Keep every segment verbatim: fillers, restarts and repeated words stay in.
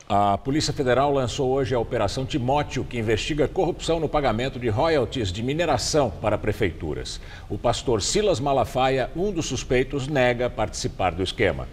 A Polícia Federal lançou hoje a Operação Timóteo, que investiga corrupção no pagamento de royalties de mineração para prefeituras. O pastor Silas Malafaia, um dos suspeitos, nega participar do esquema.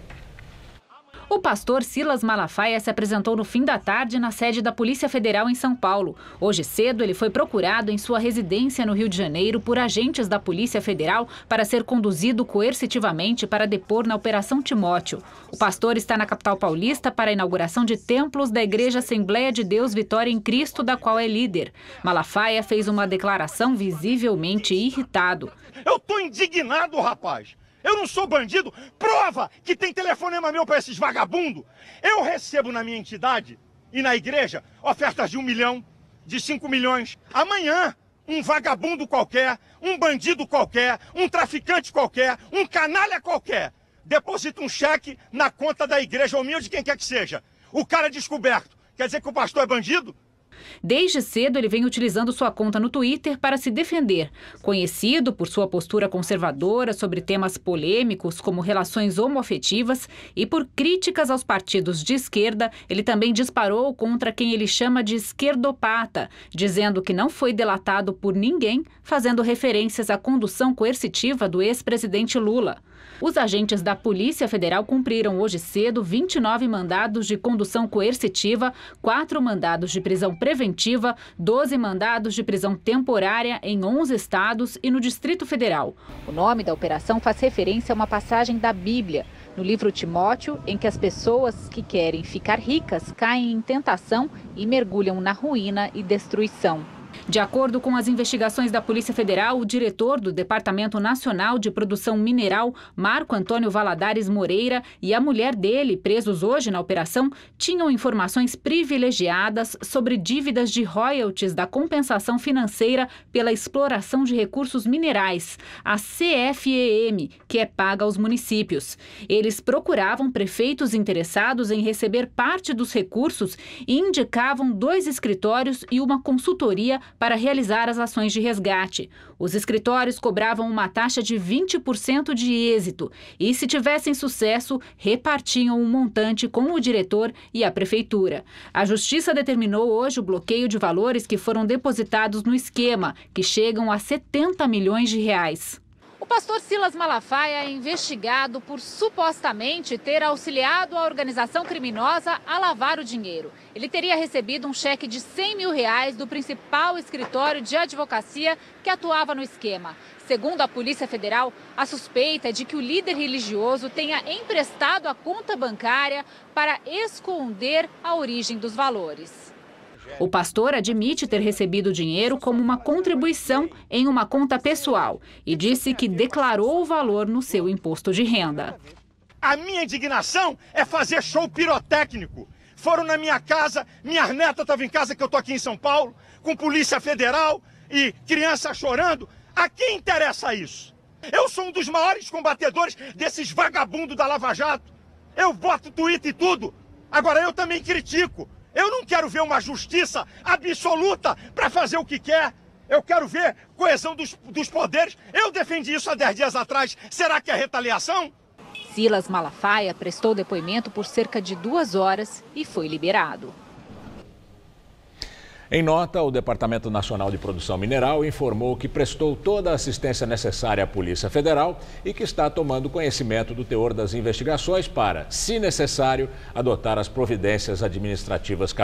O pastor Silas Malafaia se apresentou no fim da tarde na sede da Polícia Federal em São Paulo. Hoje cedo, ele foi procurado em sua residência no Rio de Janeiro por agentes da Polícia Federal para ser conduzido coercitivamente para depor na Operação Timóteo. O pastor está na capital paulista para a inauguração de templos da Igreja Assembleia de Deus Vitória em Cristo, da qual é líder. Malafaia fez uma declaração visivelmente irritado. Eu tô indignado, rapaz! Eu não sou bandido. Prova que tem telefonema meu para esses vagabundos. Eu recebo na minha entidade e na igreja ofertas de um milhão, de cinco milhões. Amanhã, um vagabundo qualquer, um bandido qualquer, um traficante qualquer, um canalha qualquer, deposita um cheque na conta da igreja ou minha ou de quem quer que seja. O cara é descoberto. Quer dizer que o pastor é bandido? Desde cedo, ele vem utilizando sua conta no Twitter para se defender. Conhecido por sua postura conservadora sobre temas polêmicos como relações homoafetivas e por críticas aos partidos de esquerda, ele também disparou contra quem ele chama de esquerdopata, dizendo que não foi delatado por ninguém, fazendo referências à condução coercitiva do ex-presidente Lula. Os agentes da Polícia Federal cumpriram hoje cedo vinte e nove mandados de condução coercitiva, quatro mandados de prisão preventiva, doze mandados de prisão temporária em onze estados e no Distrito Federal. O nome da operação faz referência a uma passagem da Bíblia, no livro Timóteo, em que as pessoas que querem ficar ricas caem em tentação e mergulham na ruína e destruição. De acordo com as investigações da Polícia Federal, o diretor do Departamento Nacional de Produção Mineral, Marco Antônio Valadares Moreira, e a mulher dele, presos hoje na operação, tinham informações privilegiadas sobre dívidas de royalties da compensação financeira pela exploração de recursos minerais, a C F E M, que é paga aos municípios. Eles procuravam prefeitos interessados em receber parte dos recursos e indicavam dois escritórios e uma consultoria para realizar as ações de resgate. Os escritórios cobravam uma taxa de vinte por cento de êxito e, se tivessem sucesso, repartiam um montante com o diretor e a prefeitura. A Justiça determinou hoje o bloqueio de valores que foram depositados no esquema, que chegam a setenta milhões de reais. O pastor Silas Malafaia é investigado por supostamente ter auxiliado a organização criminosa a lavar o dinheiro. Ele teria recebido um cheque de cem mil reais do principal escritório de advocacia que atuava no esquema. Segundo a Polícia Federal, a suspeita é de que o líder religioso tenha emprestado a conta bancária para esconder a origem dos valores. O pastor admite ter recebido o dinheiro como uma contribuição em uma conta pessoal e disse que declarou o valor no seu imposto de renda. A minha indignação é fazer show pirotécnico. Foram na minha casa, minha neta estava em casa, que eu estou aqui em São Paulo, com Polícia Federal e criança chorando. A quem interessa isso? Eu sou um dos maiores combatedores desses vagabundos da Lava Jato. Eu boto Twitter e tudo. Agora eu também critico. Eu não quero ver uma justiça absoluta para fazer o que quer. Eu quero ver coesão dos, dos poderes. Eu defendi isso há dez dias atrás. Será que é retaliação? Silas Malafaia prestou depoimento por cerca de duas horas e foi liberado. Em nota, o Departamento Nacional de Produção Mineral informou que prestou toda a assistência necessária à Polícia Federal e que está tomando conhecimento do teor das investigações para, se necessário, adotar as providências administrativas